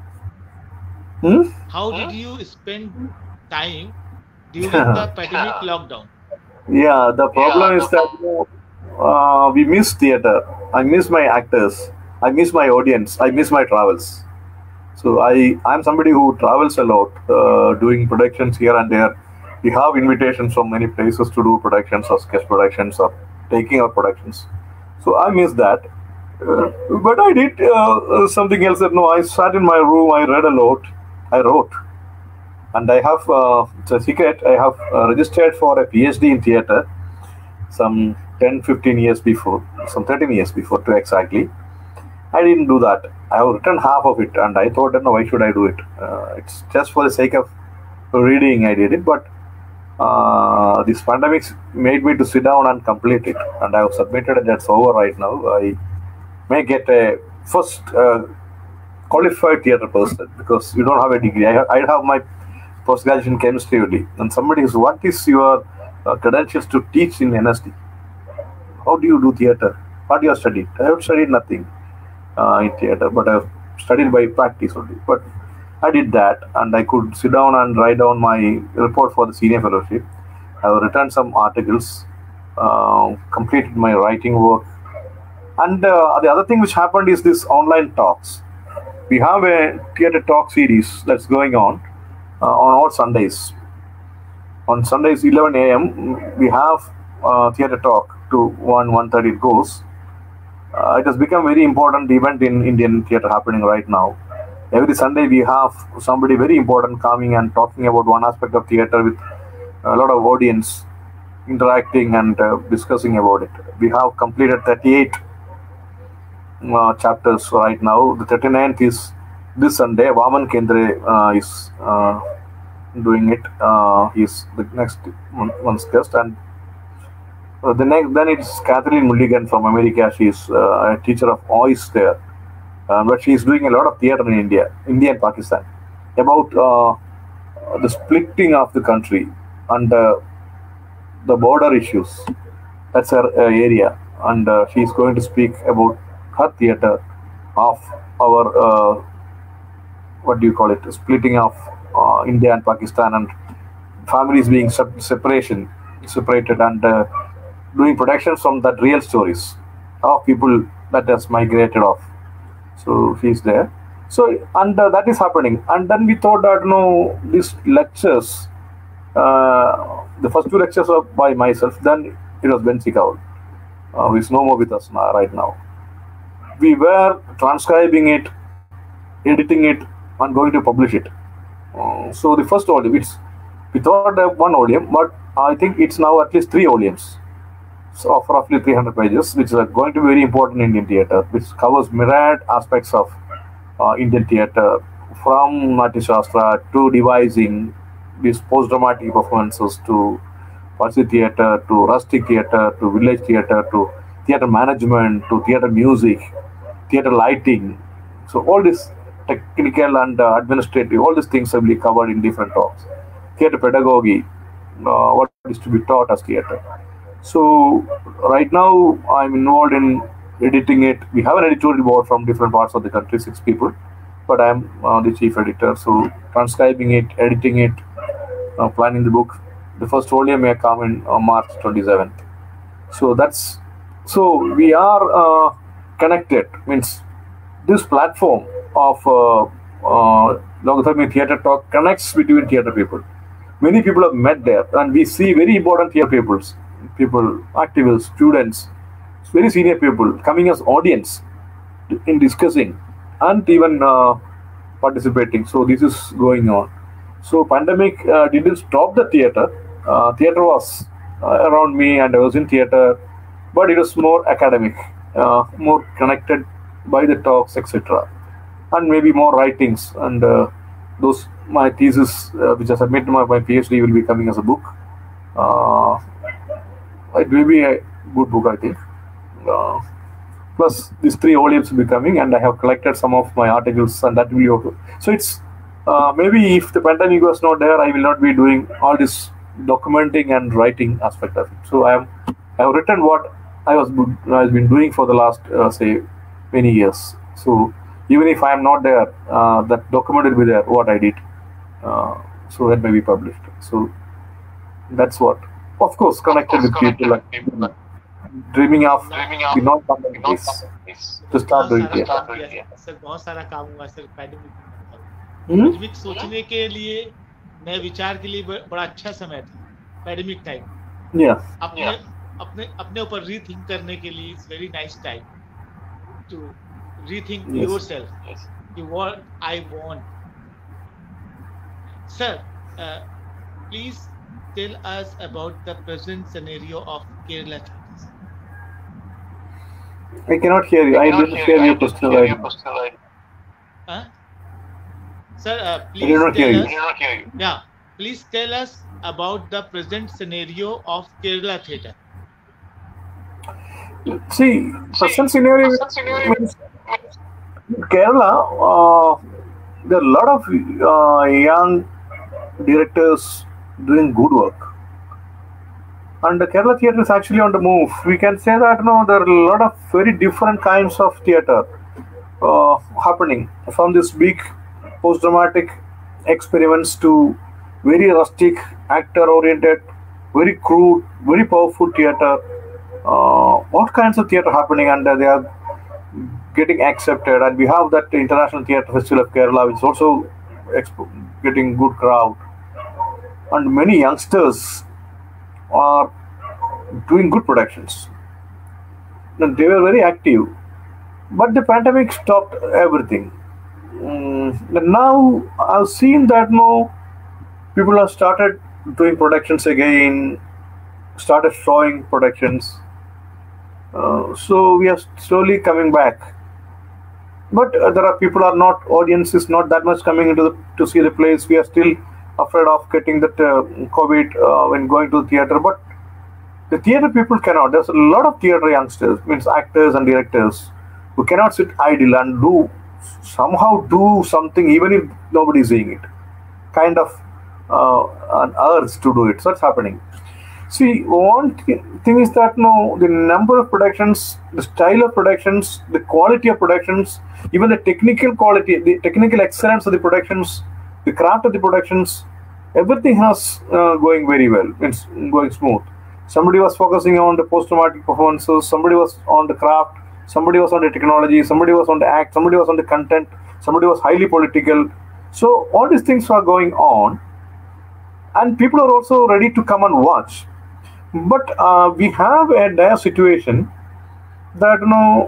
How did you spend time during the pandemic lockdown? Yeah, the problem is that we miss theater. I miss my actors. I miss my audience. I miss my travels. So I'm somebody who travels a lot, doing productions here and there. We have invitations from many places to do productions or sketch productions or taking our productions. So I miss that. But I did something else. I sat in my room. I read a lot. I wrote. And I have, it's a secret, I have registered for a PhD in theater some 10-15 years before, some 13 years before to exactly. I didn't do that. I have written half of it, and I thought, no, why should I do it? It's just for the sake of reading I did it, but this pandemic made me to sit down and complete it, and I have submitted it. That's over right now. I may get a first qualified theater person, because you don't have a degree. I have my post-graduation chemistry only, and somebody is, what is your credentials to teach in NSD? How do you do theater? What do you have studied? I have studied nothing in theater, but I have studied by practice only. But I did that, and I could sit down and write down my report for the senior fellowship. I have written some articles, completed my writing work, and the other thing which happened is this online talks. We have a theater talk series that's going on all Sundays. On Sundays 11 a.m. we have theater talk to 1:30 it goes. It has become a very important event in Indian theater happening right now. Every Sunday we have somebody very important coming and talking about one aspect of theater with a lot of audience interacting and discussing about it. We have completed 38 chapters right now. The 39th is this Sunday. Vaman Kendre is doing it. He's the next month's guest, and then it's Kathleen Mulligan from America. She's a teacher of voice there, but she's doing a lot of theater in India and Pakistan about the splitting of the country and the border issues. That's her area, and she's going to speak about her theater of our splitting of India and Pakistan, and families being separated, and doing productions from that real stories of people that has migrated off. So she's there. So, and that is happening. And then we thought that these lectures, the first 2 lectures were by myself. Then it was Bensi Kaul, who is no more with us now, right now. We were transcribing it, editing it, and going to publish it. So the first volume, we thought 1 volume, but I think it's now at least 3 volumes. So of roughly 300 pages, which are going to be very important in Indian theatre, which covers myriad aspects of Indian theatre, from Natya Shastra to devising,
these post-dramatic performances to Parsi theatre, to rustic theatre, to village theatre, to theatre management, to theatre music, theatre lighting. So all this technical and administrative, all these things will be covered in different talks. Theatre pedagogy, what is to be taught as theatre. So right now I'm involved in editing it. We have an editorial board from different parts of the country, 6 people, but I'm the chief editor. So transcribing it, editing it, planning the book. The first volume may come in March 27th. So we are connected. Means this platform of Logothami Theatre Talk connects between theatre people. Many people have met there, and we see very important theatre people, activists, students, very senior people coming as audience in discussing and even participating. So this is going on. So pandemic didn't stop the theatre. Theatre was around me, and I was in theatre, but it was more academic, more connected by the talks, etc., and maybe more writings. And those my thesis, which I submitted my PhD, will be coming as a book. It will be a good book, I think. Plus, these 3 volumes will be coming, and I have collected some of my articles, and that will be okay. So it's maybe if the pandemic was not there, I will not be doing all this documenting and writing aspect of it. So I have written what I've been doing for the last say many years. So even if I am not there, that document will be there, what I did. So that may be published. So that's what. Of course, connected with people, like dreaming of not something this to start doing it.
Sir बहुत सारा काम हुआ sir pandemic सोचने के लिए, नए विचार के लिए बड़ा अच्छा समय था पैंडेमिक टाइम. अपने ऊपर रीथिंक करने के लिए it's very nice time to rethink yourself कि what I want. Sir please tell us about the present scenario of Kerala theatres.
I cannot hear you. I didn't hear your question right.
Sir, please tell us. Yeah, please tell us about the present scenario of Kerala theatre.
See, present scenario means Kerala. There are a lot of young directors doing good work, and the Kerala theatre is actually on the move. We can say that there are a lot of very different kinds of theatre happening, from this big post-dramatic experiments to very rustic, actor-oriented, very crude, very powerful theatre. What kinds of theatre happening, and they are getting accepted. And we have that International Theatre Festival of Kerala, which is also getting good crowd. And many youngsters are doing good productions. And they were very active. But the pandemic stopped everything. And now I've seen that people have started doing productions again, started showing productions. So we are slowly coming back. But there are people are not, audience is not that much coming into to see the plays. We are still afraid of getting that COVID when going to the theatre. But the theatre people cannot. There's a lot of theatre youngsters, means actors and directors, who cannot sit idle and somehow do something even if nobody is seeing it. Kind of an urge to do it. So it's happening. See, one thing is that the number of productions, the style of productions, the quality of productions, even the technical quality, the technical excellence of the productions, the craft of the productions, everything has going very well. It's going smooth. Somebody was focusing on the post-dramatic performances, somebody was on the craft, somebody was on the technology, somebody was on the act, somebody was on the content, somebody was highly political. So all these things are going on, and people are also ready to come and watch. But we have a dire situation that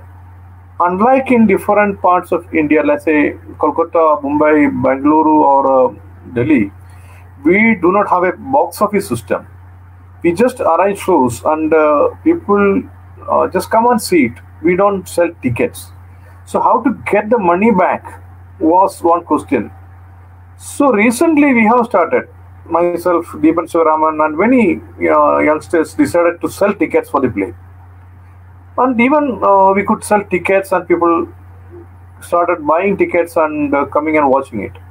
unlike in different parts of India, let's say Kolkata, Mumbai, Bangalore, or Delhi, we do not have a box office system. We just arrange shows, and people just come and see it. We don't sell tickets. So how to get the money back was one question. So recently we have started myself, Deepan Sivaraman, and many youngsters decided to sell tickets for the play. And even we could sell tickets, and people started buying tickets and coming and watching it.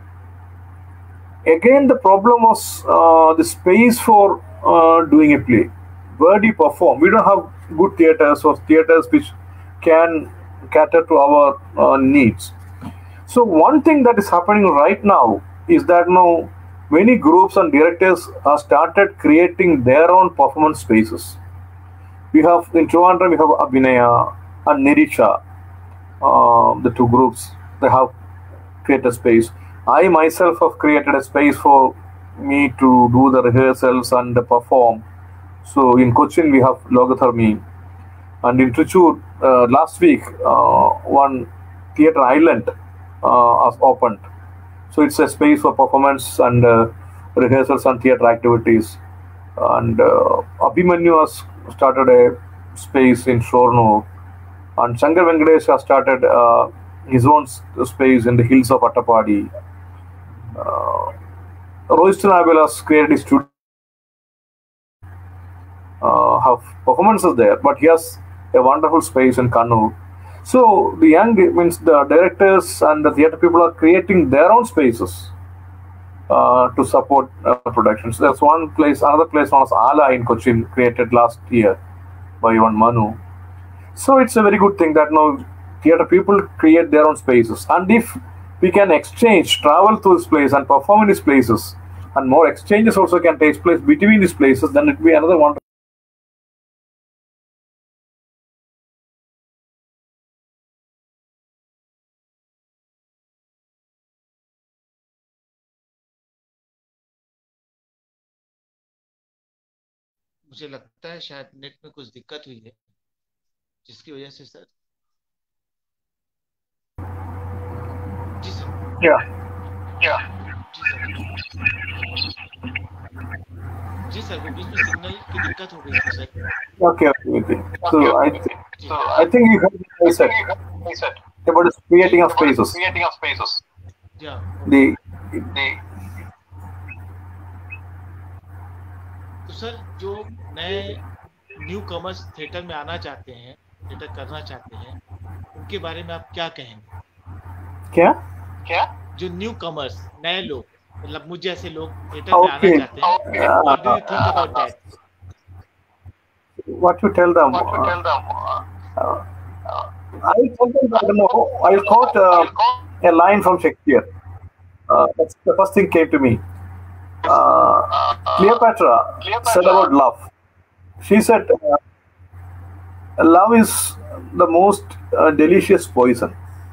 Again, the problem was the space for doing a play. Where do you perform? We don't have good theaters or theaters which can cater to our needs. So one thing that is happening right now is that now many groups and directors have started creating their own performance spaces. We have in Trivandrum, we have Abhinaya and Nirisha, the two groups. They have created space. I myself have created a space for me to do the rehearsals and perform. So in Cochin we have Logatharmi, and in Trichur last week one theatre island has opened. So it's a space for performance and rehearsals and theatre activities. And Abhimanyu has started a space in Shornur, and Shankar Venkatesh has started his own space in the hills of Attapadi. Royston Abel has created his studio, have performances there, but he has a wonderful space in Kannur. So the young means the directors and the theatre people are creating their own spaces to support productions. There's one place, another place known as Ala in Cochin, created last year by one Manu. So it's a very good thing that now theatre people create their own spaces, and if we can exchange, travel to this place and perform in these places, and more exchanges also can take place between these places, then it will be another wonderful.
मुझे लगता है शायद net में कुछ दिक्कत हुई है, जिसकी वजह से सर। जी सर।
Yeah.
जी सर। जी सर, वो बीच में सिग्नल की दिक्कत हो गई थी sir.
Okay. So I think you heard what I said about creating of spaces.
या
The
तो सर, जो नए न्यू कमर्स थिएटर में आना चाहते हैं, थिएटर करना चाहते हैं, उनके बारे में आप क्या कहेंगे?
क्या?
जो न्यू कमर्स, नए लोग, मतलब मुझ जैसे लोग थिएटर में आना
Okay.
चाहते हैं, what do you think about that?
What you tell them? I tell them, I don't know. I quote a line from Shakespeare. That's the first thing came to me. Cleopatra said about love. She said, "Love is the most delicious poison."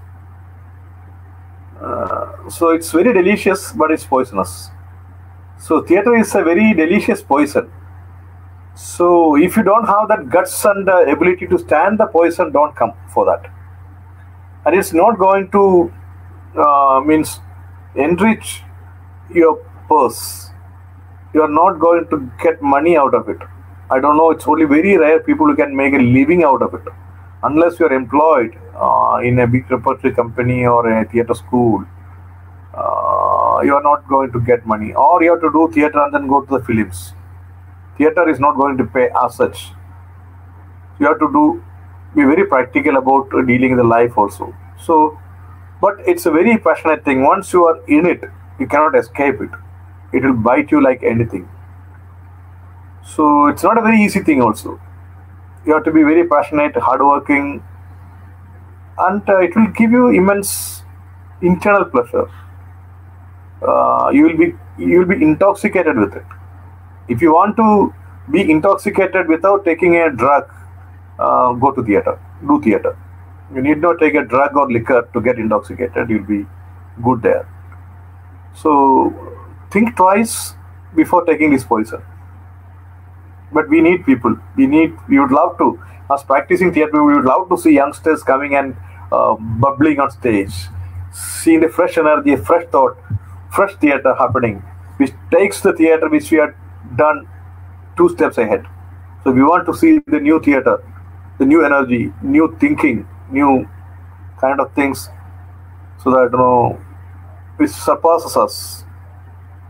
So it's very delicious, but it's poisonous. So theatre is a very delicious poison. So if you don't have that guts and ability to stand the poison, don't come for that. And it's not going to means enrich your purse. You are not going to get money out of it. I don't know. It's only very rare people who can make a living out of it, unless you are employed in a big repertory company or a theatre school. You are not going to get money, or you have to do theatre and then go to the films. Theatre is not going to pay as such. You have to be very practical about dealing with the life also. So, but it's a very passionate thing. Once you are in it, you cannot escape it. It will bite you like anything. So it's not a very easy thing also. You have to be very passionate, hardworking, and it will give you immense internal pleasure. You will be intoxicated with it. If you want to be intoxicated without taking a drug, go to theatre. Do theatre. You need not take a drug or liquor to get intoxicated. You'll be good there. So think twice before taking this poison. But we need people. We would love to, as practicing theatre, we would love to see youngsters coming and bubbling on stage, seeing the fresh energy, fresh thought, fresh theatre happening, which takes the theatre which we had done 2 steps ahead. So we want to see the new theatre, the new energy, new thinking, new kind of things, so that which surpasses us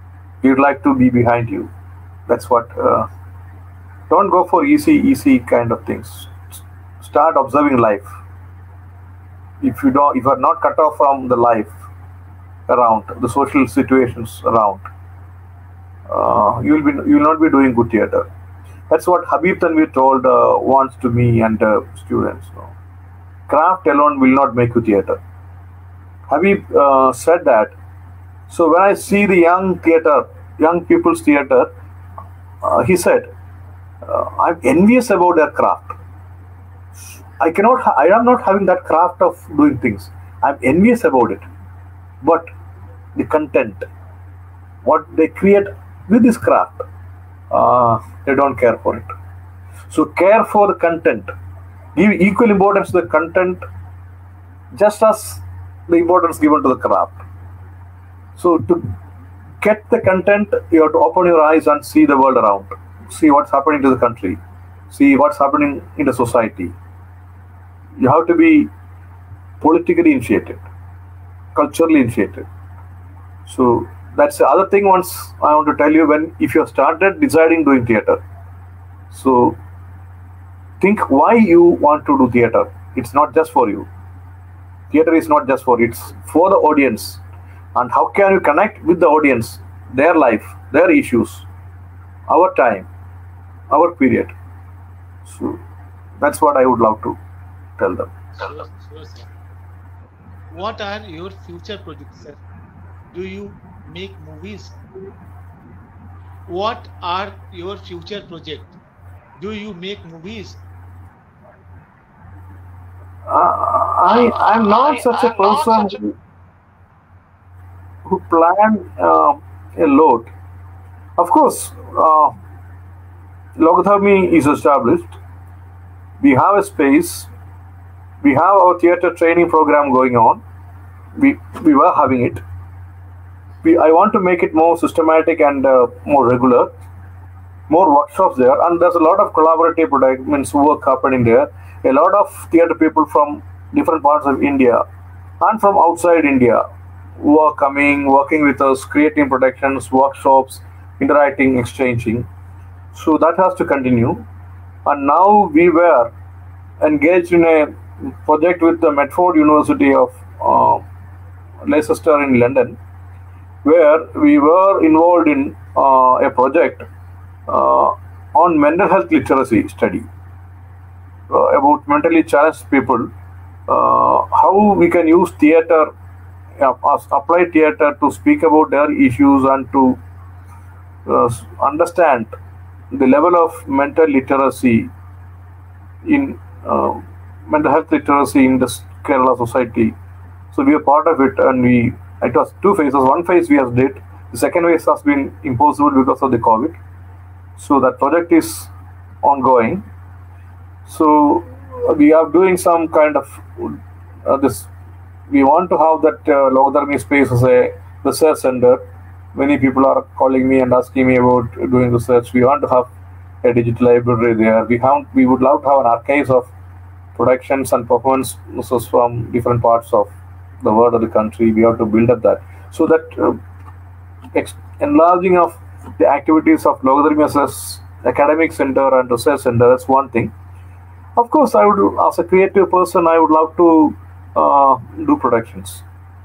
We'd like to be behind you. That's what. Don't go for easy kind of things. Start observing life. If you are not cut off from the life around, the social situations around, you will not be doing good theater. That's what Habib Tanvir told once to me and students. Craft alone will not make you theater. Habib said that. So when I see the young people's theater, he said, I'm envious about their craft. I am not having that craft of doing things. I'm envious about it. But the content, what they create with this craft, they don't care for it. So care for the content. Give equal importance to the content just as the importance given to the craft. So to get the content, you have to open your eyes and see the world around. See what's happening to the country. See what's happening in the society. You have to be politically initiated, culturally initiated. So that's the other thing once I want to tell you, if you have started deciding doing theater, so think why you want to do theater. It's not just for you. Theater is not just for you, it's for the audience. And how can you connect with the audience, their life, their issues, our time, our period. So that's what I would love to tell them.
Sure, sir. What are your future projects, sir? Do you make movies? What are your future projects? Do you make movies?
I'm not such a person who plan a lot. Of course, Logadharmi is established. We have a space. We have our theater training program going on. We were having it. I want to make it more systematic and more regular. More workshops there, and there's a lot of collaborative work happening there. A lot of theater people from different parts of India and from outside India who are coming, working with us, creating productions, workshops, interacting, exchanging. So that has to continue. And now we were engaged in a project with the Medford University of Leicester in London, where we were involved in a project on mental health literacy study about mentally challenged people, how we can use theater, apply theater to speak about their issues and to understand the level of mental literacy in mental health literacy in the Kerala society. So we are part of it, and it was two phases. One phase we have did. The second phase has been impossible because of the COVID. So that project is ongoing. So we are doing some kind of this. We want to have that Logadharmi space as a research center. Many people are calling me and asking me about doing research. We want to have a digital library there. We would love to have an archives of productions and performances from different parts of the world or the country. We have to build up that, so that enlarging of the activities of Logadharmi as academic center and research center, that's one thing. Of course, I would, as a creative person, I would love to do productions.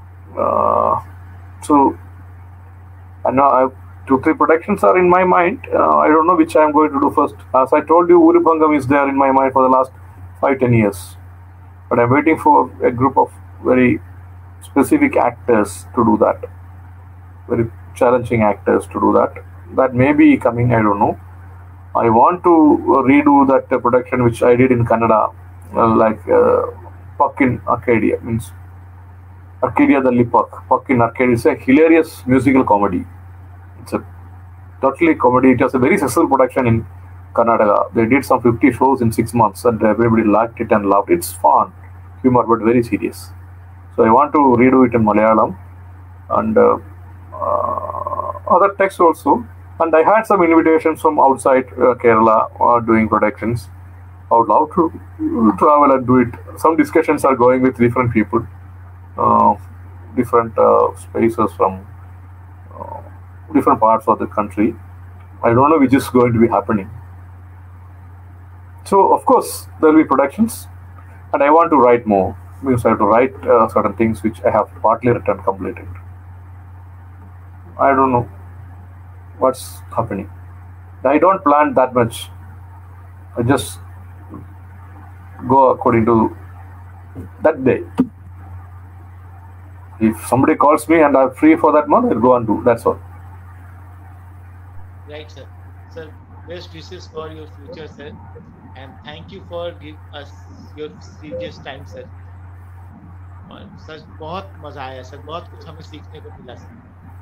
So, and now I have 2-3 productions are in my mind. I don't know which I am going to do first. As I told you, Uribangam is there in my mind for the last 5-10 years. But I'm waiting for a group of very specific actors to do that. Very challenging actors to do that. That may be coming, I don't know. I want to redo that production which I did in Kannada, like Puck in Arcadia, means Arcadia the Puck. Puck in Arcadia is a hilarious musical comedy. It's a totally comedy. It was a very successful production in Karnataka. They did some 50 shows in 6 months and everybody liked it and loved it. It's fun, humor, but very serious. So I want to redo it in Malayalam and other texts also. And I had some invitations from outside Kerala doing productions. I would love to travel and do it. Some discussions are going with different people, different spaces from different parts of the country. I don't know which is going to be happening. So of course there will be productions, and I want to write more because I have to write certain things which I have partly written, completed. I don't know what's happening. I don't plan that much. I just go according to that day. If somebody calls me and I'm free for that month, I'll go and do. That's all.
Right, sir. Sir, best wishes for your future, sir. And thank you for giving us your serious time, sir. और sir बहुत मजा आया sir, बहुत कुछ हमें सीखने को मिला sir.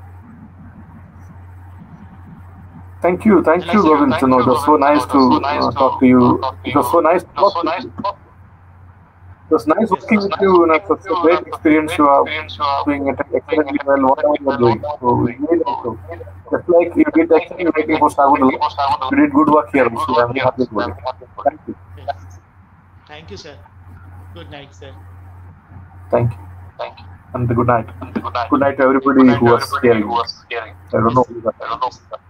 Thank you, Govind. It was so nice to talk to you. It was so nice to talk to you. It was nice working with you. It's a great experience. You are doing it excellently well, whatever you are doing. So we really like you. Just like you did actually waiting for Sagunal, you did good work here. So I'm very happy about it. Thank you.
Thank you, sir. Good night, sir.
Thank you. And good night. Good night to everybody who was hearing. I don't know.